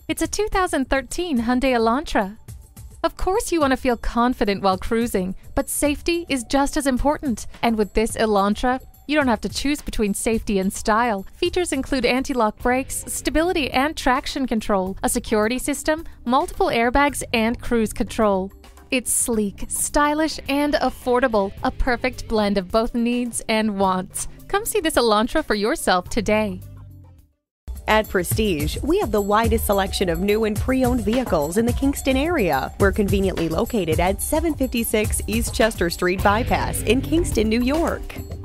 It's a 2013 Hyundai Elantra. Of course you want to feel confident while cruising, but safety is just as important. And with this Elantra, you don't have to choose between safety and style. Features include anti-lock brakes, stability and traction control, a security system, multiple airbags, and cruise control. It's sleek, stylish, and affordable, a perfect blend of both needs and wants. Come see this Elantra for yourself today. At Prestige, we have the widest selection of new and pre-owned vehicles in the Kingston area. We're conveniently located at 756 East Chester Street Bypass in Kingston, New York.